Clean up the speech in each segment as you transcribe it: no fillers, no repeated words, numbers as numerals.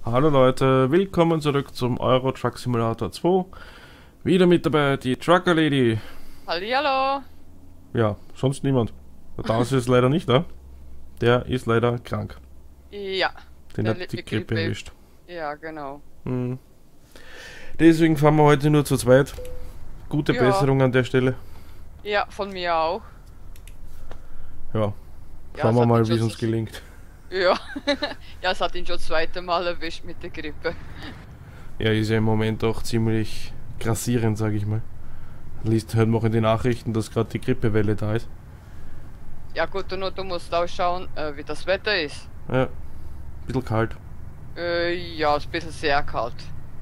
Hallo Leute, willkommen zurück zum Euro Truck Simulator 2. Wieder mit dabei die Trucker Lady. Hallihallo. Ja, sonst niemand. Der Dance ist leider nicht da. Der ist leider krank. Ja, Den der hat litt die mit Grippe Grippe. erwischt. Ja, genau. Hm. Deswegen fahren wir heute nur zu zweit. Gute Ja, Besserung an der Stelle. ja, von mir auch. Ja, Ja, schauen es wir hat ihn mal, wie schon es uns sich. gelingt. Ja, ja, es hat ihn schon das zweite Mal erwischt mit der Grippe. Ja, ist ja im Moment auch ziemlich grassierend, sage ich mal. Liest hört man auch in den Nachrichten, dass gerade die Grippewelle da ist. Ja, gut, und du musst auch schauen, wie das Wetter ist. Ja, bisschen kalt. Ja, ist ein bisschen sehr kalt.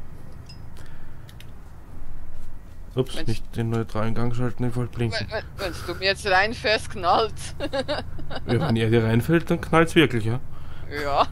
Ups, Wenn's, nicht den neutralen Gang schalten, ich wollte blinken. wenn's du mir jetzt reinfährst, knallt's. Ja, wenn er dir reinfällt, dann knallt's wirklich, ja. Ja.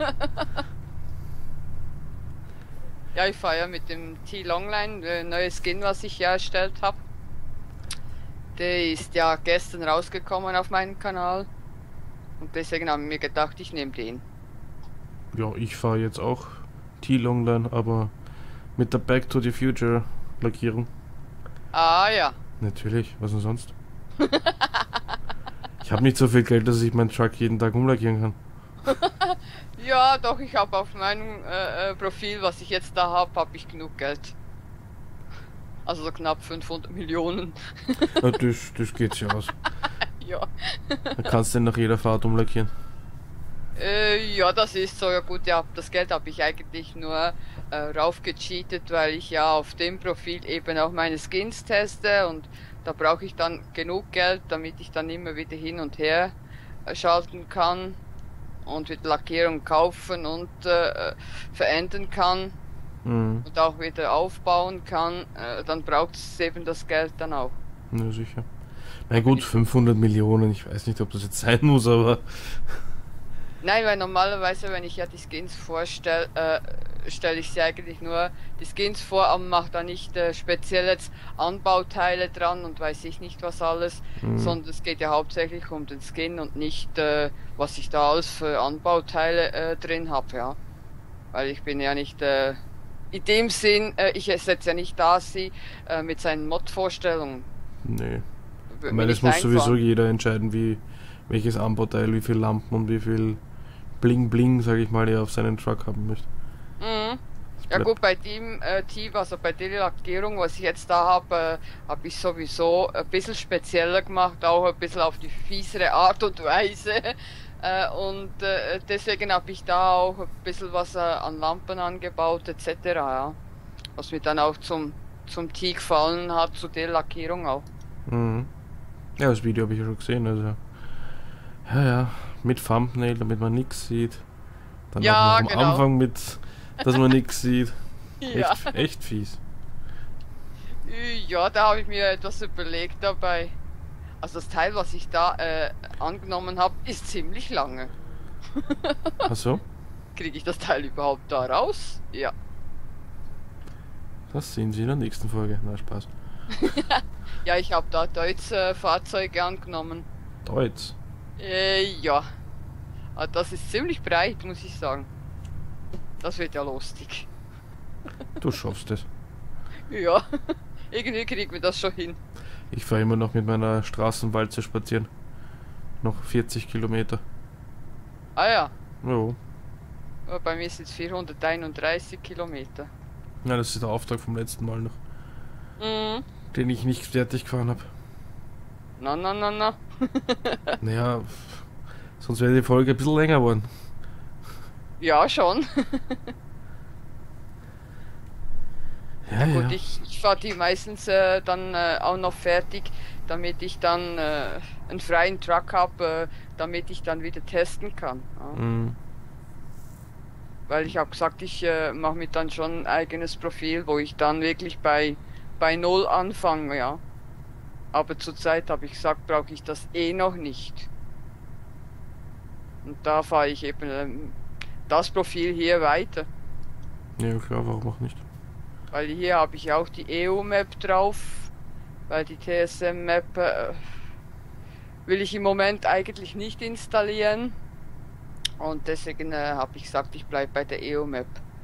Ja, ich fahre ja mit dem T-Longline, neues Skin, was ich ja erstellt habe. Der ist ja gestern rausgekommen auf meinem Kanal. Und deswegen haben wir mir gedacht, ich nehme den. Ja, ich fahre jetzt auch T-Longline, aber mit der Back to the Future Lackierung. Ah ja. Natürlich, was denn sonst? Ich habe nicht so viel Geld, dass ich meinen Truck jeden Tag umlackieren kann. Ja, doch, ich habe auf meinem Profil, was ich jetzt da habe ich genug Geld. Also so knapp 500 Millionen. Ja, das geht sich aus. Ja. Dann kannst du den nach jeder Fahrt umlackieren. Ja, das ist so. Ja gut, ja, das Geld habe ich eigentlich nur raufgecheatet, weil ich ja auf dem Profil eben auch meine Skins teste und da brauche ich dann genug Geld, damit ich dann immer wieder hin und her schalten kann und wieder Lackierung kaufen und verändern kann Mhm. und auch wieder aufbauen kann, dann braucht es eben das Geld dann auch. Ja, sicher. Da Na bin gut, ich so. 500 Millionen, ich weiß nicht, ob das jetzt sein muss, aber Nein, weil normalerweise, wenn ich ja die Skins vorstelle, stelle ich sie eigentlich nur die Skins vor, aber mache da nicht speziell jetzt Anbauteile dran und weiß ich nicht was alles, mhm. sondern es geht ja hauptsächlich um den Skin und nicht, was ich da alles für Anbauteile drin habe, ja. Weil ich bin ja nicht, in dem Sinn, ich setze ja nicht da sie mit seinen Mod-Vorstellungen. Nee. Ich Würde mir meine, es nicht muss sowieso einfallen. jeder entscheiden, wie welches Anbauteil, wie viel Lampen und wie viel Bling Bling, sage ich mal, er auf seinen Truck haben möchte. Mhm. Das Ja gut, bleibt. bei dem Team, also bei der Lackierung, was ich jetzt da habe, habe ich sowieso ein bisschen spezieller gemacht, auch ein bisschen auf die fiesere Art und Weise. Deswegen habe ich da auch ein bisschen was an Lampen angebaut etc. Ja. Was mir dann auch zum Tee gefallen hat, zu der Lackierung auch. Mhm. Ja, das Video habe ich ja schon gesehen, also. Ja, ja, mit Thumbnail, damit man nichts sieht. Dann auch noch Ja, am genau. Anfang mit, dass man nichts sieht. Ja. Echt fies. Ja, da habe ich mir etwas überlegt dabei. Also das Teil, was ich da angenommen habe, ist ziemlich lange. Ach so? Kriege ich das Teil überhaupt da raus? Ja. Das sehen Sie in der nächsten Folge. Na, Spaß. Ja, ich habe da deutsche Fahrzeuge angenommen. Deutsch. Ja. Aber das ist ziemlich breit, muss ich sagen. Das wird ja lustig. Du schaffst es. Ja. Irgendwie kriegen wir das schon hin. Ich fahre immer noch mit meiner Straßenwalze spazieren. Noch 40 Kilometer. Ah ja. Jo. Aber bei mir sind es 431 Kilometer. Ja, das ist der Auftrag vom letzten Mal noch. Mhm. Den ich nicht fertig gefahren habe. Na, na, na, na. Naja, sonst wäre die Folge ein bisschen länger geworden. Ja, schon. Ja, Ja gut, ja. ich fahre die meistens dann auch noch fertig, damit ich dann einen freien Truck habe, damit ich dann wieder testen kann. Ja. Mhm. Weil ich habe gesagt, ich mache mir dann schon ein eigenes Profil, wo ich dann wirklich bei Null anfange, ja. Aber zurzeit habe ich gesagt, brauche ich das eh noch nicht. Und da fahre ich eben das Profil hier weiter. Ja, klar, warum auch nicht? Weil hier habe ich auch die EU-Map drauf, weil die TSM-Map will ich im Moment eigentlich nicht installieren. Und deswegen habe ich gesagt, ich bleibe bei der EU-Map.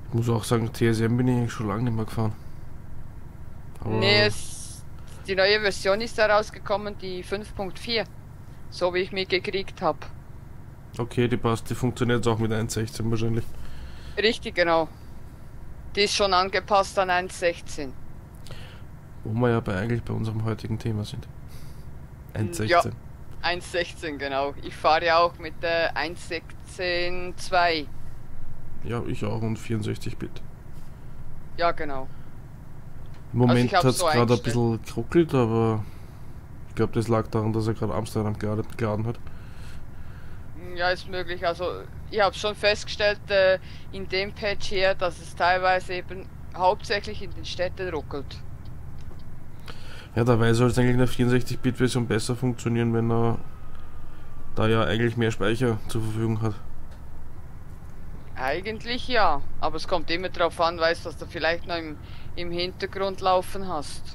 Ich muss auch sagen, TSM bin ich eigentlich schon lange nicht mehr gefahren. Aber Nee, die neue Version ist da rausgekommen, die 5.4. So wie ich mir gekriegt habe. okay, die passt, die funktioniert auch mit 1.16 wahrscheinlich. Richtig, genau. Die ist schon angepasst an 1.16. Wo wir ja eigentlich bei unserem heutigen Thema sind. 1.16. Ja, 1.16, genau. Ich fahre ja auch mit der 1.16.2. Ja, ich auch und 64-Bit. Ja, genau. Im Moment ich hab's hat es so gerade ein eingestellt. bisschen geruckelt, aber ich glaube, das lag daran, dass er gerade Amsterdam geladen hat. Ja, ist möglich. Also, ich habe schon festgestellt, in dem Patch hier, dass es teilweise eben hauptsächlich in den Städten ruckelt. Ja, dabei soll es eigentlich in der 64-Bit-Version besser funktionieren, wenn er da ja eigentlich mehr Speicher zur Verfügung hat. Eigentlich ja, aber es kommt immer darauf an, weißt du, was du vielleicht noch im Hintergrund laufen hast.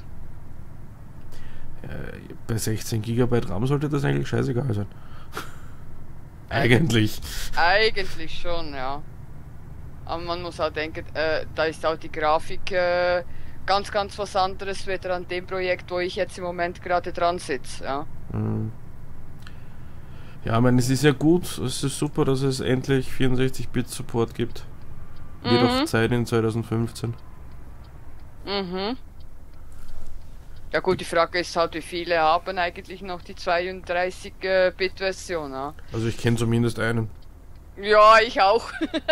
Bei 16 GB RAM sollte das eigentlich scheißegal sein. Eigentlich. Eigentlich schon, ja. Aber man muss auch denken, da ist auch die Grafik ganz, ganz was anderes wieder an dem Projekt, wo ich jetzt im Moment gerade dran sitze, ja. Hm. Ja, ich meine, es ist ja gut, es ist super, dass es endlich 64-Bit-Support gibt. Wird auch Zeit in 2015. Mhm. Ja gut, die Frage ist halt, wie viele haben eigentlich noch die 32-Bit-Version, ja? Also ich kenne zumindest einen. Ja, ich auch.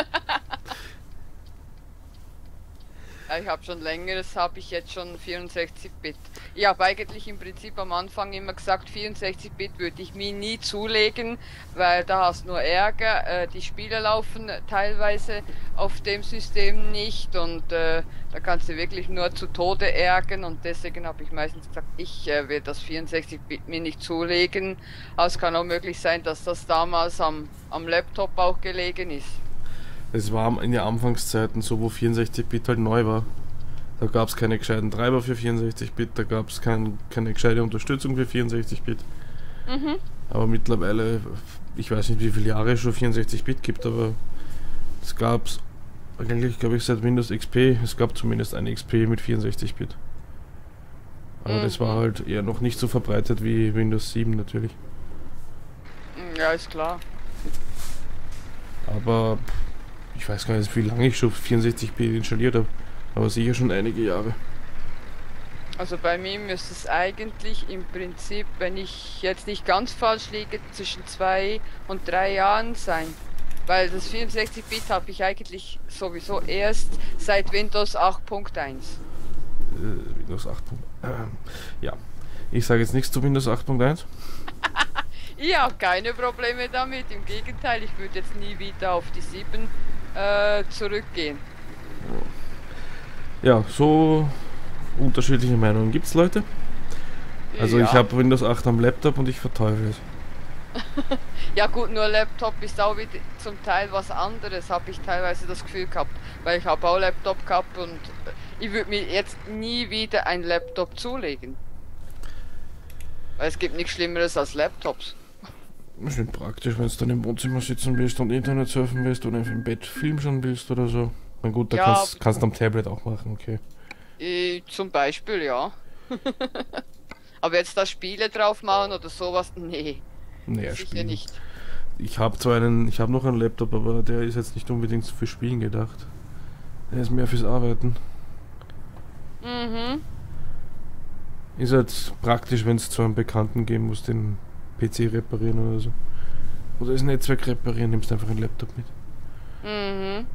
Ja, ich habe schon längeres, habe ich jetzt schon 64-Bit. Ich habe eigentlich im Prinzip am Anfang immer gesagt, 64-Bit würde ich mir nie zulegen, weil da hast nur Ärger. Die Spiele laufen teilweise auf dem System nicht und da kannst du wirklich nur zu Tode ärgern und deswegen habe ich meistens gesagt, ich werde das 64-Bit mir nicht zulegen. Aber es kann auch möglich sein, dass das damals am Laptop auch gelegen ist. Es war in den Anfangszeiten so, wo 64-Bit halt neu war. Da gab es keine gescheiten Treiber für 64-Bit, da gab es keine gescheite Unterstützung für 64-Bit. Mhm. Aber mittlerweile, ich weiß nicht, wie viele Jahre es schon 64-Bit gibt, aber es gab es eigentlich, glaube ich, seit Windows XP. Es gab zumindest eine XP mit 64-Bit. Aber das war halt eher noch nicht so verbreitet wie Windows 7 natürlich. Ja, ist klar. Aber ich weiß gar nicht, wie lange ich schon 64-Bit installiert habe. Aber sicher schon einige Jahre. Also bei mir müsste es eigentlich im Prinzip, wenn ich jetzt nicht ganz falsch liege, zwischen 2 und 3 Jahren sein. Weil das 64-Bit habe ich eigentlich sowieso erst seit Windows 8.1. Windows 8. Ja. Ich sage jetzt nichts zu Windows 8.1. Ich habe keine Probleme damit, im Gegenteil, ich würde jetzt nie wieder auf die 7 zurückgehen. Ja, so unterschiedliche Meinungen gibt es, Leute. Also Ja. ich habe Windows 8 am Laptop und ich verteufel es. Ja gut, nur Laptop ist auch wieder zum Teil was anderes, habe ich teilweise das Gefühl gehabt. Weil ich habe auch Laptop gehabt und ich würde mir jetzt nie wieder einen Laptop zulegen. Weil es gibt nichts Schlimmeres als Laptops. Das ist praktisch, wenn du dann im Wohnzimmer sitzen willst und Internet surfen willst oder im Bett Film schauen willst oder so. Na gut, da Ja, kannst du am Tablet auch machen, okay. Zum Beispiel, ja. Aber jetzt da Spiele drauf machen oder sowas, nee, Naja, sicher spielen. nicht. Ich habe noch einen Laptop, aber der ist jetzt nicht unbedingt für Spielen gedacht. Der ist mehr fürs Arbeiten. Mhm. Ist halt praktisch, wenn es zu einem Bekannten gehen muss, den PC reparieren oder so. Oder das Netzwerk reparieren, nimmst einfach einen Laptop mit. Mhm.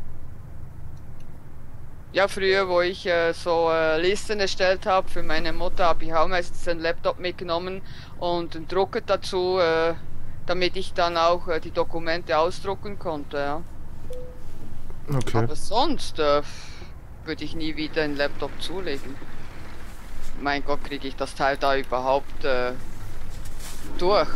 Ja, früher, wo ich so Listen erstellt habe für meine Mutter, habe ich auch meistens einen Laptop mitgenommen und einen Drucker dazu, damit ich dann auch die Dokumente ausdrucken konnte. Ja. Okay. Aber sonst würde ich nie wieder einen Laptop zulegen. Mein Gott, kriege ich das Teil da überhaupt durch?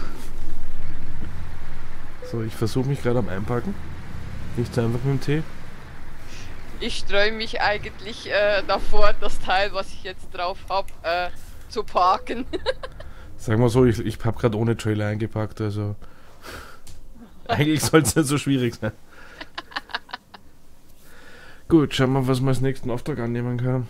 So, ich versuche mich gerade am Einpacken. Nicht einfach mit dem Tee. Ich streue mich eigentlich davor, das Teil, was ich jetzt drauf habe, zu parken. Sagen wir so, ich habe gerade ohne Trailer eingepackt, also eigentlich soll es nicht so schwierig sein. Gut, schauen wir, was wir als nächsten Auftrag annehmen können.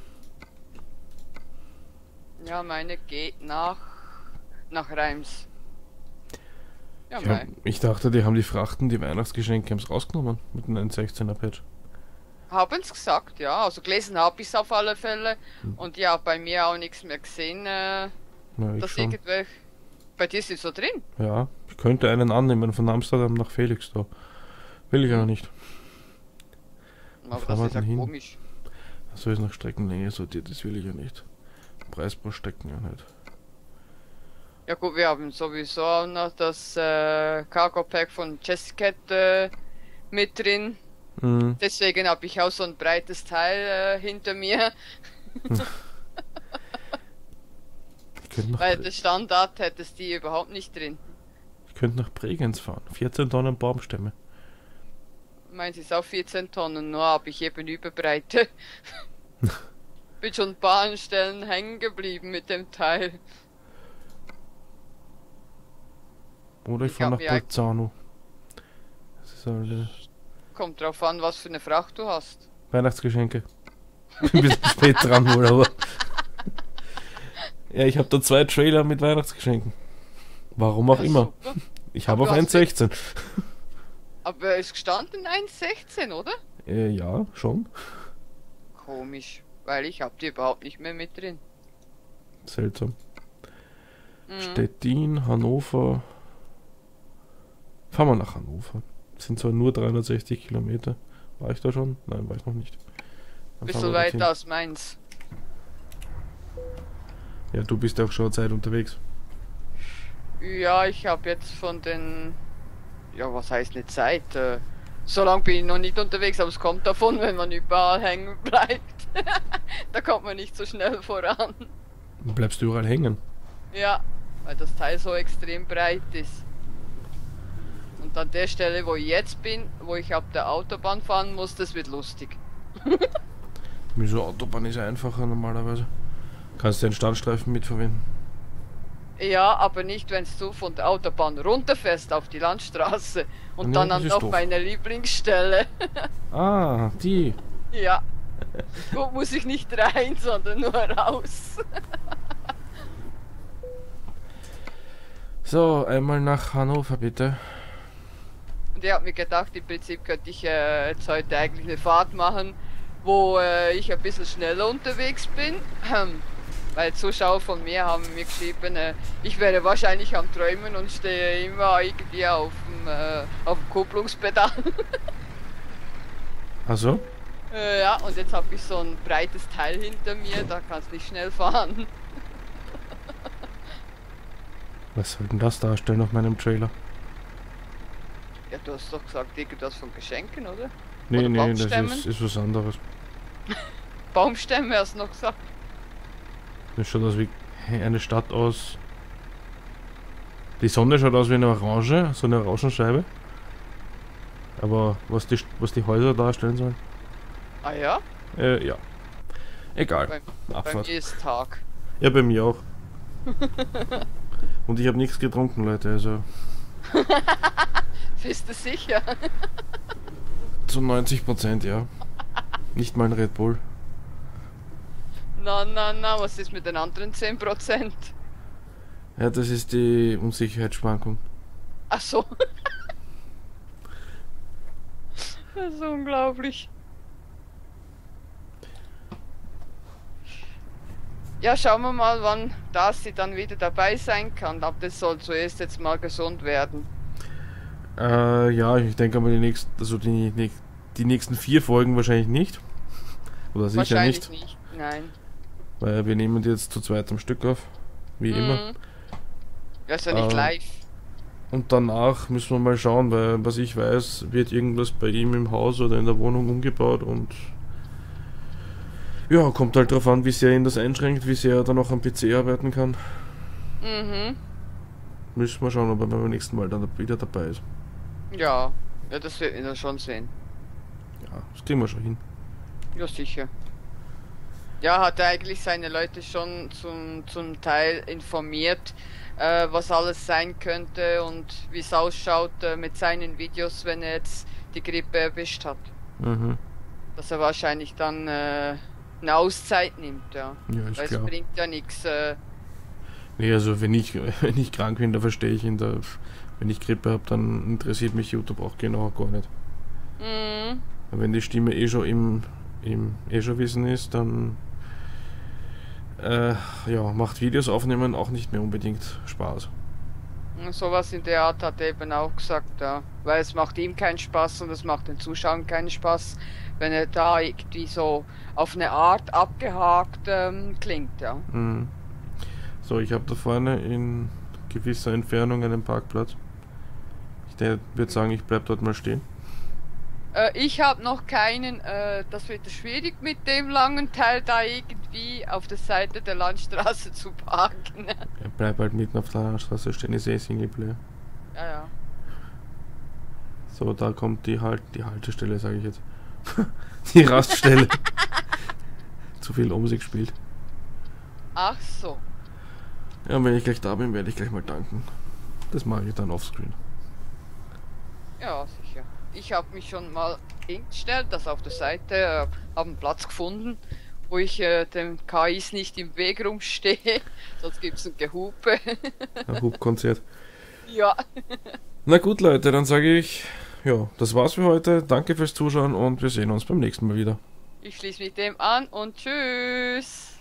Ja, meine geht nach Reims. Ja, Ja, ich dachte, die haben die Frachten, die Weihnachtsgeschenke haben's rausgenommen mit einem 1.16er Patch. Haben sie gesagt, ja. Also gelesen habe ich es auf alle Fälle. Und ja, bei mir auch nichts mehr gesehen, Na, ich dass schon. irgendwelche. Bei dir ist es so drin. Ja, ich könnte einen annehmen von Amsterdam nach Felix da. Will ich aber nicht. Aber fahren das wir ist ja denn hin? komisch. So ist nach Streckenlänge sortiert, das will ich ja nicht. Preis pro Stecken ja nicht. Ja gut, wir haben sowieso auch noch das Cargo Pack von Jessicat mit drin. Mhm. Deswegen habe ich auch so ein breites Teil hinter mir. Ich könnte nach, Weil das Standard hättest die überhaupt nicht drin. ich könnte nach Bregenz fahren. 14 Tonnen Baumstämme. Meins ist auch 14 Tonnen, nur habe ich eben Überbreite. Bin schon ein paar Stellen hängen geblieben mit dem Teil. Oder ich Ich fahre hab nach mir Bolzano. Das ist halt Kommt drauf an, was für eine Fracht du hast. Weihnachtsgeschenke. Bin ein bisschen spät dran wohl, aber. Ja, ich habe da 2 Trailer mit Weihnachtsgeschenken. Warum auch Ja, immer. super. Ich habe Aber auf du hast 1.16. Aber ist gestanden 1,16, oder? Ja, schon. Komisch, weil ich habe die überhaupt nicht mehr mit drin. Seltsam. Mhm. Stettin, Hannover. Fahren wir nach Hannover. Sind zwar nur 360 Kilometer. War ich da schon? Nein, war ich noch nicht. Dann fahren Bisschen wir dorthin. weiter aus Mainz. Ja, du bist ja auch schon eine Zeit unterwegs. Ja, ich habe jetzt von den... Ja, was heißt eine Zeit? So lange bin ich noch nicht unterwegs, aber es kommt davon, wenn man überall hängen bleibt. Da kommt man nicht so schnell voran. Dann bleibst du überall hängen. Ja, weil das Teil so extrem breit ist. Und an der Stelle, wo ich jetzt bin, wo ich auf der Autobahn fahren muss, das wird lustig. Wieso? Autobahn ist einfacher normalerweise. Kannst du den Standstreifen mitverwenden. Ja, aber nicht, wenn du von der Autobahn runterfährst auf die Landstraße und Nee, dann das an ist noch doof. meine Lieblingsstelle. Ah, die. Ja. Wo muss ich nicht rein, sondern nur raus. So, einmal nach Hannover bitte. Und ich habe mir gedacht, im Prinzip könnte ich jetzt heute eigentlich eine Fahrt machen, wo ich ein bisschen schneller unterwegs bin. Weil Zuschauer von mir haben mir geschrieben, ich wäre wahrscheinlich am Träumen und stehe immer irgendwie auf dem Kupplungspedal. Also? Ja, und jetzt habe ich so ein breites Teil hinter mir, da kannst du nicht schnell fahren. Was soll denn das darstellen auf meinem Trailer? Ja, du hast doch gesagt, irgendwas von Geschenken, oder? Nee, Oder nee, Baumstämmen? das ist was anderes. Baumstämme hast du noch gesagt. Das schaut aus wie eine Stadt aus. Die Sonne schaut aus wie eine Orange, so eine Orangenscheibe. Aber was die Häuser darstellen sollen? Ah ja? Ja. Egal. Bei Abfahrt. mir ist Tag. Ja, bei mir auch. Und ich habe nichts getrunken, Leute, also Bist du sicher? zu 90% ja. Nicht mal ein Red Bull. Na, was ist mit den anderen 10%? Ja, das ist die Unsicherheitsschwankung. Ach so. Das ist unglaublich. Ja, schauen wir mal, wann Darcy dann wieder dabei sein kann. Aber das soll zuerst jetzt mal gesund werden. Ja, ich denke mal die nächsten 4 Folgen wahrscheinlich nicht. Oder sicher Wahrscheinlich nicht. nicht. Nein. Weil wir nehmen die jetzt zu zweit am Stück auf. Wie immer. Das ist ja nicht live. Und danach müssen wir mal schauen, weil was ich weiß, wird irgendwas bei ihm im Haus oder in der Wohnung umgebaut und ja, kommt halt drauf an, wie sehr ihn das einschränkt, wie sehr er dann auch am PC arbeiten kann. Mhm. Müssen wir schauen, ob er beim nächsten Mal dann wieder dabei ist. Ja, das wird wir dann schon sehen. Ja, das kriegen wir schon hin. Ja, sicher. Ja, hat er eigentlich seine Leute schon zum Teil informiert, was alles sein könnte und wie es ausschaut mit seinen Videos, wenn er jetzt die Grippe erwischt hat. Mhm. dass er wahrscheinlich dann eine Auszeit nimmt, ja. Ja, ist Weil es klar. bringt ja nichts. Nee, also wenn ich, wenn ich krank bin, da verstehe ich ihn. Da, wenn ich Grippe habe, dann interessiert mich YouTube auch genau gar nicht. Mm, Wenn die Stimme eh schon im eh schon Wissen ist, dann ja, macht Videos aufnehmen auch nicht mehr unbedingt Spaß. sowas in der Art hat er eben auch gesagt, ja. Weil es macht ihm keinen Spaß und es macht den Zuschauern keinen Spaß, wenn er da irgendwie so auf eine Art abgehakt klingt, ja. Mhm. So, ich habe da vorne in gewisser Entfernung einen Parkplatz. Ich würde sagen, ich bleib dort mal stehen. Ich habe noch keinen, das wird schwierig mit dem langen Teil da irgendwie auf der Seite der Landstraße zu parken. Ich bleib halt mitten auf der Straße stehen, ist eh Singleplayer. Ja, ja. So, da kommt die Haltestelle, sage ich jetzt. Die Raststelle. Zu viel Musik spielt. Ach so. Ja, und wenn ich gleich da bin, werde ich gleich mal danken. Das mache ich dann offscreen. Ja, sicher. Ich habe mich schon mal hingestellt, das auf der Seite, habe einen Platz gefunden, wo ich den KIs nicht im Weg rumstehe, sonst gibt es ein Gehupe. Ein Hubkonzert. Ja. Na gut, Leute, dann sage ich, ja, das war's für heute. Danke fürs Zuschauen und wir sehen uns beim nächsten Mal wieder. Ich schließe mich dem an und tschüss.